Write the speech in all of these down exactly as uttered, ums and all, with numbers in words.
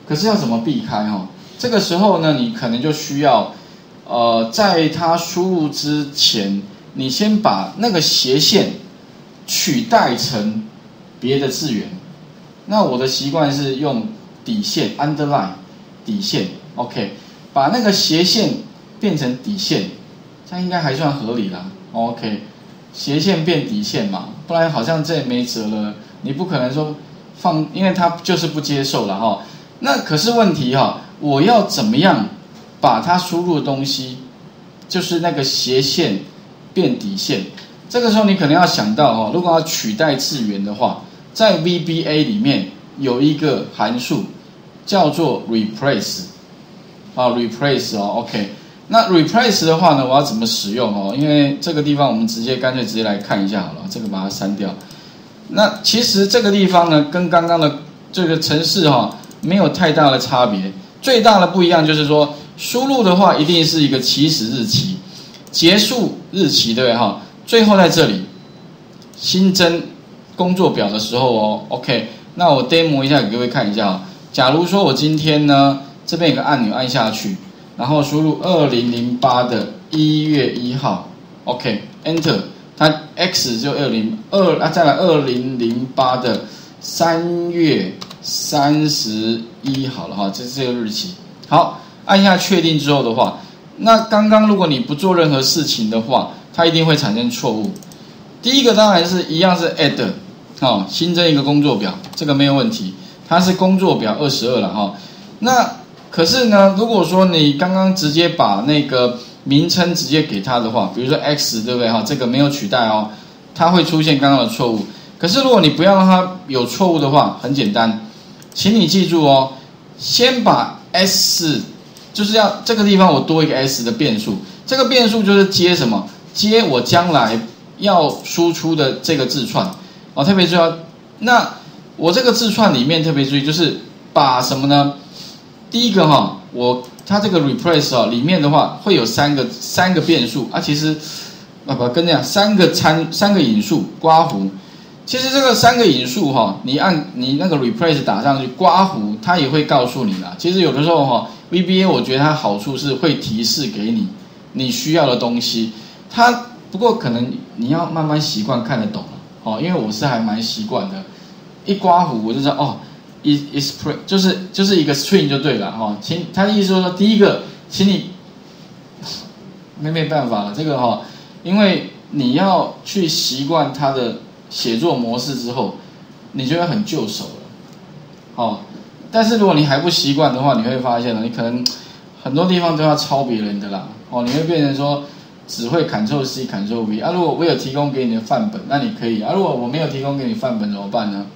可是要怎么避开哈？这个时候呢，你可能就需要，呃，在它输入之前，你先把那个斜线取代成别的字元。那我的习惯是用底线 underline 底线 ，OK， 把那个斜线变成底线，这样应该还算合理啦 ，OK， 斜线变底线嘛，不然好像这也没辙了。你不可能说放，因为它就是不接受了哈。那可是问题哈，我要怎么样把它输入的东西，就是那个斜线变底线？这个时候你可能要想到哈，如果要取代字元的话，在 V B A 里面有一个函数叫做 replace 啊 ，replace 哦 ，OK。那 replace 的话呢，我要怎么使用哦？因为这个地方我们直接干脆直接来看一下好了，这个把它删掉。那其实这个地方呢，跟刚刚的这个程式哈没有太大的差别，最大的不一样就是说，输入的话一定是一个起始日期，结束日期，对不对哈？最后在这里新增工作表的时候哦 ，OK。那我 demo 一下给各位看一下。假如说我今天呢，这边有个按钮按下去，然后输入二零零八的一月一号 ，OK，Enter， 它 X 就二零二啊，再来二零零八的三月三十一好了哈，这是这个日期。好，按下确定之后的话，那刚刚如果你不做任何事情的话，它一定会产生错误。第一个当然是一样是 add， 哦，新增一个工作表，这个没有问题，它是工作表二十二了哈。那可是呢，如果说你刚刚直接把那个名称直接给它的话，比如说 X 对不对哈？这个没有取代哦，它会出现刚刚的错误。可是如果你不要让它有错误的话，很简单，请你记住哦，先把 S 就是要这个地方我多一个 S 的变数，这个变数就是接什么？接我将来要输出的这个字串哦，特别注意哦。那我这个字串里面特别注意，就是把什么呢？第一个哈、哦，我它这个 replace 哦里面的话会有三个三个变数啊，其实啊不跟这样三个参三个引数刮胡，其实这个三个引数哈、哦，你按你那个 replace 打上去刮胡，它也会告诉你啦。其实有的时候哈、哦、，V B A 我觉得它好处是会提示给你你需要的东西，它不过可能你要慢慢习惯看得懂了哦，因为我是还蛮习惯的，一刮胡我就知道哦。is is pre 就是就是一个 string 就对了哈、哦，请他的意思说，第一个，请你没没办法了，这个哈、哦，因为你要去习惯它的写作模式之后，你就会很就手了，哦，但是如果你还不习惯的话，你会发现了，你可能很多地方都要抄别人的啦，哦，你会变成说只会 Ctrl C Ctrl V 啊，如果我有提供给你的范本，那你可以啊，如果我没有提供给你范本怎么办呢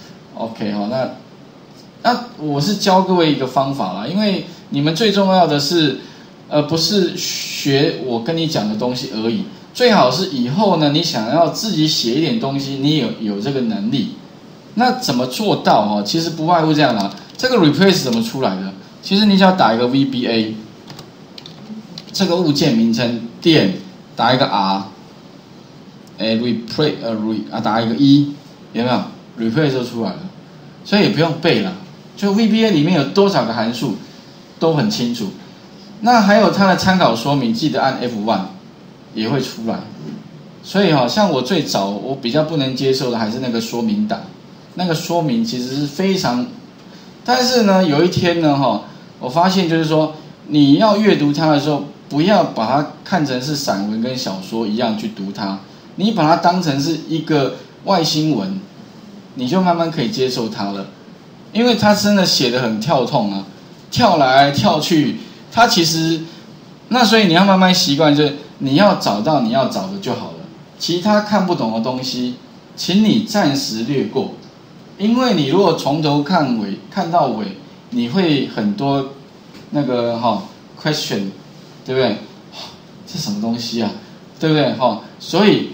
？OK 哈、哦，那。那我是教各位一个方法啦，因为你们最重要的是，呃，不是学我跟你讲的东西而已，最好是以后呢，你想要自己写一点东西，你有有这个能力。那怎么做到哦？其实不外乎这样啦。这个 replace 怎么出来的？其实你只要打一个 V B A， 这个物件名称点打一个 R， 哎 replace 呃 re 啊打一个 E， 有没有 replace 就出来了？所以也不用背了。就 V B A 里面有多少个函数都很清楚，那还有它的参考说明，记得按 F 一 也会出来。所以哈、哦，像我最早我比较不能接受的还是那个说明档，那个说明其实是非常，但是呢，有一天呢哈、哦，我发现就是说你要阅读它的时候，不要把它看成是散文跟小说一样去读它，你把它当成是一个外星文，你就慢慢可以接受它了。因为他真的写得很跳痛啊，跳来跳去，他其实，那所以你要慢慢习惯，就是你要找到你要找的就好了，其他看不懂的东西，请你暂时略过，因为你如果从头看尾看到尾，你会很多那个哈、哦、question， 对不对？这什么东西啊，对不对哈？所以